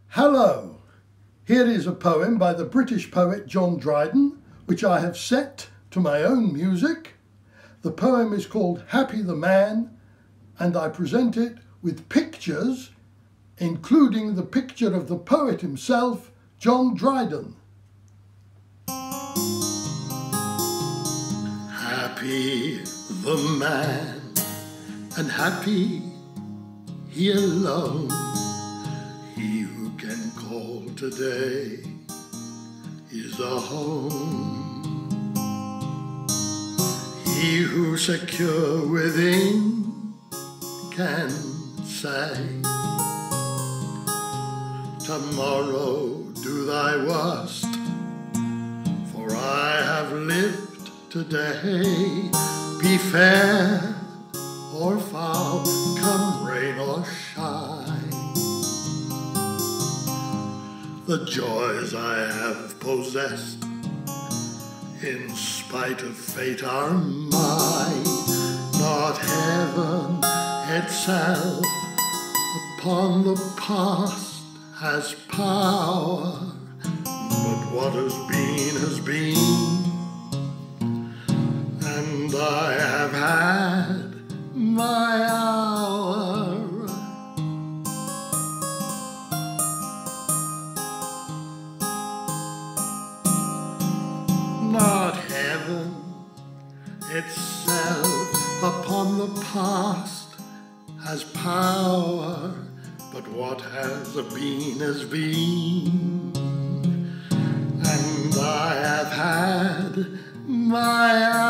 Hello! Here is a poem by the British poet John Dryden, which I have set to my own music. The poem is called Happy the Man, and I present it with pictures, including the picture of the poet himself, John Dryden. Happy the man, and happy he alone, he who can call today is a home. He who secure within can say, tomorrow do thy worst, for I have lived today. Be fair or foul, come rain or shine, the joys I have possessed in spite of fate are mine. Not heaven itself upon the past has power, but what has been, and I have had my hour. Not heaven itself upon the past has power, but what has been, and I have had my hour.